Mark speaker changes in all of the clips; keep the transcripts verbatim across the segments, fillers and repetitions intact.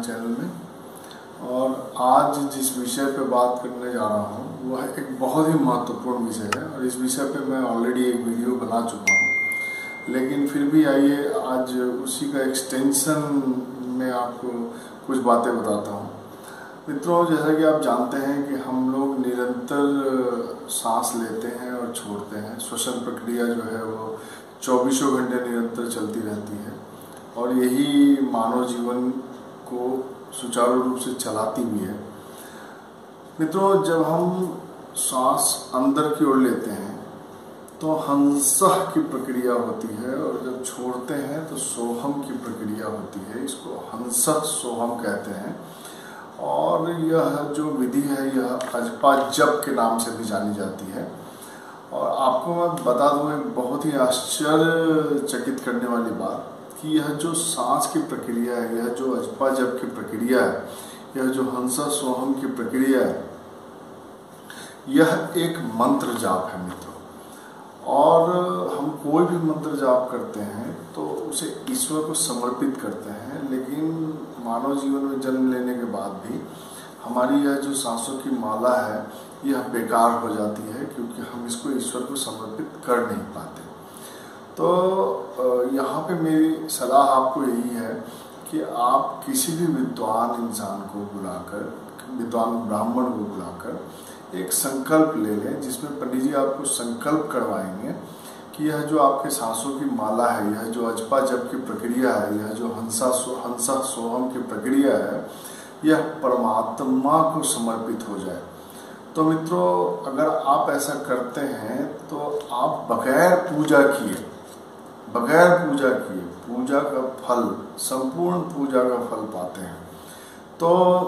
Speaker 1: Channel में। और आज जिस विषय पे बात करने जा रहा हूँ वह एक बहुत ही महत्वपूर्ण विषय है और इस विषय पे मैं ऑलरेडी एक वीडियो बना चुका हूँ, लेकिन फिर भी आइए आज उसी का एक्सटेंशन में आपको कुछ बातें बताता हूँ। मित्रों, जैसा कि आप जानते हैं कि हम लोग निरंतर सांस लेते हैं और छोड़ते हैं। श्वसन प्रक्रिया जो है वो चौबीसों घंटे निरंतर चलती रहती है और यही मानव जीवन को सुचारू रूप से चलाती भी है। मित्रों, जब हम सांस अंदर की ओर लेते हैं तो हंसह की प्रक्रिया होती है और जब छोड़ते हैं तो सोहम की प्रक्रिया होती है। इसको हंसह सोहम कहते हैं और यह जो विधि है यह अजपा जप के नाम से भी जानी जाती है। और आपको मैं बता दूं एक बहुत ही आश्चर्यचकित करने वाली बात कि यह जो सांस की प्रक्रिया है, यह जो अजपा जप की प्रक्रिया है, यह जो हंसा सोहम की प्रक्रिया है, यह एक मंत्र जाप है मित्रों। और हम कोई भी मंत्र जाप करते हैं तो उसे ईश्वर को समर्पित करते हैं, लेकिन मानव जीवन में जन्म लेने के बाद भी हमारी यह जो सांसों की माला है यह बेकार हो जाती है क्योंकि हम इसको ईश्वर को समर्पित कर नहीं पाते। तो यहाँ पे मेरी सलाह आपको यही है कि आप किसी भी विद्वान इंसान को बुलाकर, विद्वान ब्राह्मण को बुलाकर एक संकल्प ले लें, जिसमें पंडित जी आपको संकल्प करवाएंगे कि यह जो आपके सांसों की माला है, यह जो अजपा जप की प्रक्रिया है, यह जो हंसा सो हंसा सोहम की प्रक्रिया है, यह परमात्मा को समर्पित हो जाए। तो मित्रों, अगर आप ऐसा करते हैं तो आप बगैर पूजा किए बगैर पूजा किए पूजा का फल, संपूर्ण पूजा का फल पाते हैं। तो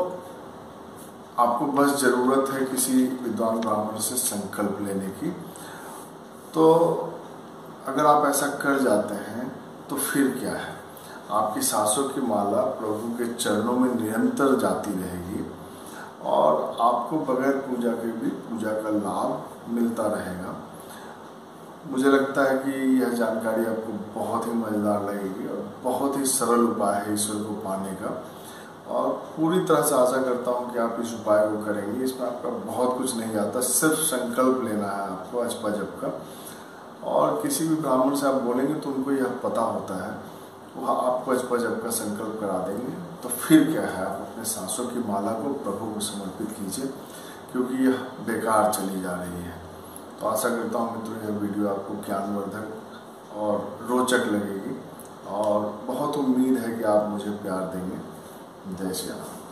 Speaker 1: आपको बस जरूरत है किसी विद्वान ब्राह्मण से संकल्प लेने की। तो अगर आप ऐसा कर जाते हैं तो फिर क्या है, आपकी सांसों की माला प्रभु के चरणों में निरंतर जाती रहेगी और आपको बगैर पूजा के भी पूजा का लाभ मिलता रहेगा। मुझे लगता है कि यह जानकारी आपको बहुत ही मज़ेदार लगेगी और बहुत ही सरल उपाय है ईश्वर को पाने का। और पूरी तरह से आशा करता हूं कि आप इस उपाय को करेंगे। इसमें आपका बहुत कुछ नहीं आता, सिर्फ संकल्प लेना है आपको अजपा जप का। और किसी भी ब्राह्मण से आप बोलेंगे तो उनको यह पता होता है, वह आपको अजपा जप का संकल्प करा देंगे। तो फिर क्या है, आप अपने सांसों की माला को प्रभु को समर्पित कीजिए क्योंकि यह बेकार चली जा रही है। तो आशा करता हूँ मित्रों यह वीडियो आपको ज्ञानवर्धक और रोचक लगेगी और बहुत उम्मीद है कि आप मुझे प्यार देंगे। जय श्री राम।